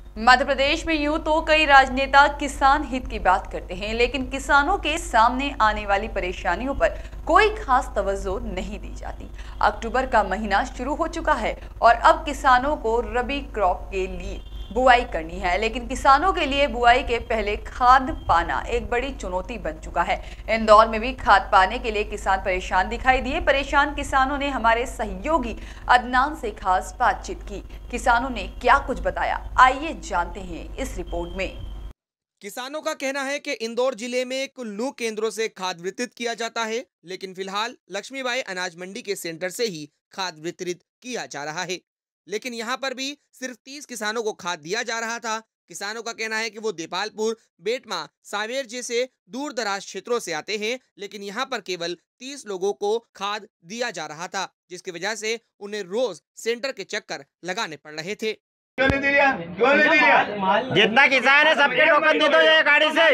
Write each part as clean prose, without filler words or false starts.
मध्य प्रदेश में यूं तो कई राजनेता किसान हित की बात करते हैं, लेकिन किसानों के सामने आने वाली परेशानियों पर कोई खास तवज्जो नहीं दी जाती। अक्टूबर का महीना शुरू हो चुका है और अब किसानों को रबी क्रॉप के लिए बुआई करनी है, लेकिन किसानों के लिए बुआई के पहले खाद पाना एक बड़ी चुनौती बन चुका है। इंदौर में भी खाद पाने के लिए किसान परेशान दिखाई दिए। परेशान किसानों ने हमारे सहयोगी अदनान से खास बातचीत की। किसानों ने क्या कुछ बताया, आइए जानते हैं इस रिपोर्ट में। किसानों का कहना है कि इंदौर जिले में कुल 9 केंद्रों से खाद वितरित किया जाता है, लेकिन फिलहाल लक्ष्मीबाई अनाज मंडी के सेंटर से ही खाद वितरित किया जा रहा है। लेकिन यहां पर भी सिर्फ 30 किसानों को खाद दिया जा रहा था। किसानों का कहना है कि वो देपालपुर, बेटमा, सावेर जैसे दूर दराज क्षेत्रों से आते हैं, लेकिन यहां पर केवल 30 लोगों को खाद दिया जा रहा था, जिसकी वजह से उन्हें रोज सेंटर के चक्कर लगाने पड़ रहे थे। क्यों नहीं दे रहा? क्यों नहीं दे रहा? जितना किसान है सबके टोकन दे दो ये गाड़ी से।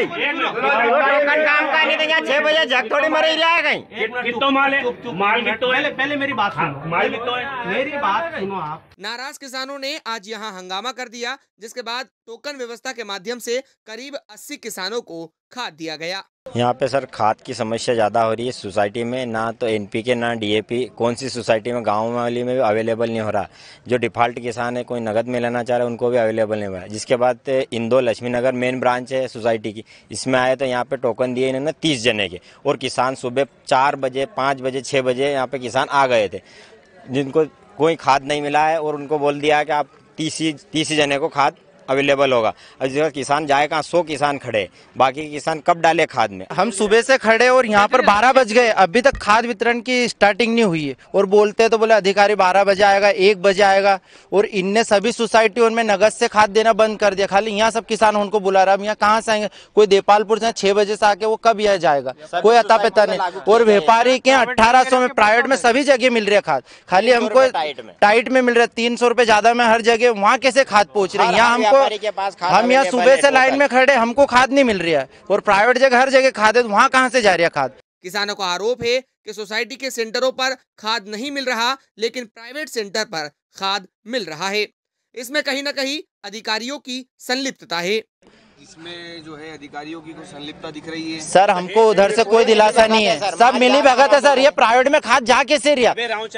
टोकन काम का नहीं देंगे। 6 बजे जग थोड़ी मर रहा है कहीं। कितो माल है? माल कितो है? पहले मेरी बात सुनो। माल कितो है? मेरी बात सुनो आप। नाराज किसानों ने आज यहां हंगामा कर दिया, जिसके बाद टोकन व्यवस्था के माध्यम से करीब 80 किसानों को खाद दिया गया। यहाँ पे सर खाद की समस्या ज़्यादा हो रही है सोसाइटी में। ना तो एनपीके ना डीएपी कौन सी सोसाइटी में, गाँव वाली में भी अवेलेबल नहीं हो रहा। जो डिफ़ॉल्ट किसान है, कोई नगद में लेना चाह रहा है, उनको भी अवेलेबल नहीं हो रहा। जिसके बाद इंदौर लक्ष्मी नगर मेन ब्रांच है सोसाइटी की, इसमें आए तो यहाँ पे टोकन दिए इन्होंने 30 जने के, और किसान सुबह 4 बजे 5 बजे 6 बजे यहाँ पे किसान आ गए थे, जिनको कोई खाद नहीं मिला है, और उनको बोल दिया कि आप 30 जने को खाद अवेलेबल होगा। अब जगह किसान जाए कहाँ, 100 किसान खड़े, बाकी किसान कब डाले खाद में। हम सुबह से खड़े और यहाँ पर 12 बज गए, अभी तक खाद वितरण की स्टार्टिंग नहीं हुई है। और बोलते तो बोले अधिकारी 12 बजे आएगा, 1 बजे आएगा, और इनने सभी सोसाइटियों में नगद से खाद देना बंद कर दिया। खाली यहाँ सब किसान उनको बुला रहा है। अब यहाँ कहाँ से आएंगे? कोई देपालपुर से 6 बजे से आके वो कब यहाँ जाएगा, कोई अता पता नहीं। और व्यापारी के 1800 में प्राइवेट में सभी जगह मिल रही है खाद, खाली हमको टाइट में मिल रहा है 300 रुपए ज्यादा में हर जगह। वहाँ कैसे खाद पहुँच रही है? यहाँ हमको, हम यहाँ सुबह से लाइन में खड़े, हमको खाद नहीं मिल रही है, और प्राइवेट जगह हर जगह खाद है, तो वहाँ कहाँ से जा रही है खाद? किसानों का आरोप है कि सोसाइटी के सेंटरों पर खाद नहीं मिल रहा, लेकिन प्राइवेट सेंटर पर खाद मिल रहा है। इसमें कहीं न कहीं अधिकारियों की संलिप्तता है। इसमें जो है अधिकारियों की कुछ संलिप्तता दिख रही है। सर हमको उधर से कोई दिलासा नहीं है, सब मिली भगत है सर। ये प्राइवेट में खाद जा कैसे रहा?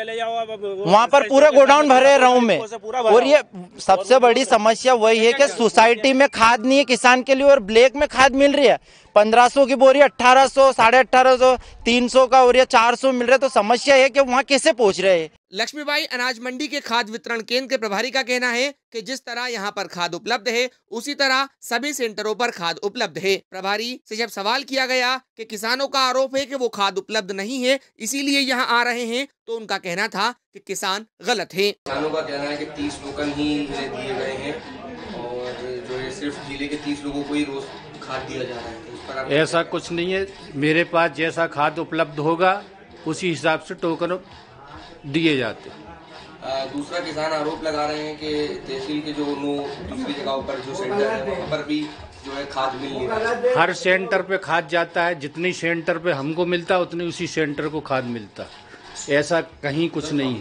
वहाँ पर पूरे गोडाउन भरे राउंड में। और ये सबसे बड़ी समस्या वही है कि सोसाइटी में खाद नहीं है किसान के लिए, और ब्लैक में खाद मिल रही है। 1500 की बोरी 1800, 1850, 300 का, और ये 400 मिल रहा है। तो समस्या है कि वहाँ कैसे पहुँच रहे हैं? लक्ष्मीबाई अनाज मंडी के खाद वितरण केंद्र के प्रभारी का कहना है कि जिस तरह यहाँ पर खाद उपलब्ध है, उसी तरह सभी सेंटरों पर खाद उपलब्ध है। प्रभारी से जब सवाल किया गया कि किसानों का आरोप है कि वो खाद उपलब्ध नहीं है, इसीलिए यहाँ आ रहे हैं, तो उनका कहना था कि किसान गलत है। किसानों का कहना है कि 30 टोकन ही दिए गए हैं, और जो है सिर्फ जिले के 30 लोगों को ही रोज खाद दिया जा रहा है। ऐसा कुछ नहीं है, मेरे पास जैसा खाद उपलब्ध होगा उसी हिसाब से टोकन दिए जाते। दूसरा किसान आरोप लगा रहे हैं कि तहसील के जो दूसरी जगहों पर जो सेंटर है, वहाँ पर भी जो है खाद मिल नहीं रहा है। हर सेंटर पे खाद जाता है, जितनी सेंटर पे हमको मिलता है उतनी उसी सेंटर को खाद मिलता है। ऐसा कहीं कुछ नहीं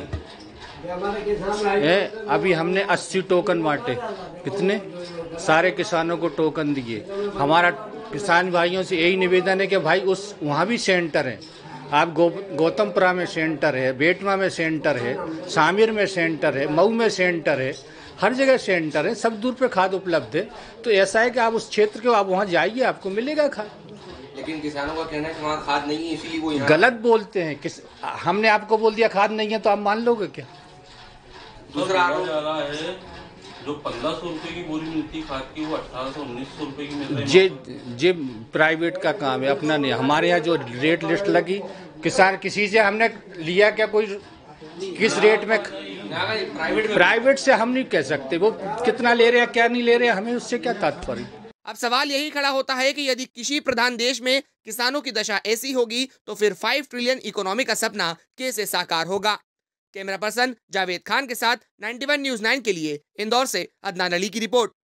है। अभी हमने 80 टोकन बांटे, कितने सारे किसानों को टोकन दिए। हमारा किसान भाइयों से यही निवेदन है कि भाई उस वहाँ भी सेंटर है, आप गौतमपुरा में सेंटर है, बेटमा में सेंटर है, सामिर में सेंटर है, मऊ में सेंटर है, हर जगह सेंटर है, सब दूर पे खाद उपलब्ध है। तो ऐसा है कि आप उस क्षेत्र के, आप वहाँ जाइए, आपको मिलेगा खाद। लेकिन किसानों का कहना है कि वहाँ खाद नहीं है, इसीलिए वो यहाँ गलत बोलते हैं। हमने आपको बोल दिया खाद नहीं है तो आप मान लोगे क्या? दूसरा आरोप है जो 1500 रुपए की बोरी मिलती खाद की, वो 1800-1900 रुपए की मिल रही है। जे प्राइवेट का काम है, अपना नहीं। हमारे यहाँ जो रेट लिस्ट लगी, किसान किसी से हमने लिया क्या, कोई किस रेट में? प्राइवेट से हम नहीं कह सकते वो कितना ले रहे हैं, क्या नहीं ले रहे हैं, हमें उससे क्या तात्पर्य। अब सवाल यही खड़ा होता है कि यदि कृषि प्रधान देश में किसानों की दशा ऐसी होगी, तो फिर 5 ट्रिलियन इकोनॉमी का सपना कैसे साकार होगा? कैमरा पर्सन जावेद खान के साथ 91 न्यूज़ 9 के लिए इंदौर से अदनान अली की रिपोर्ट।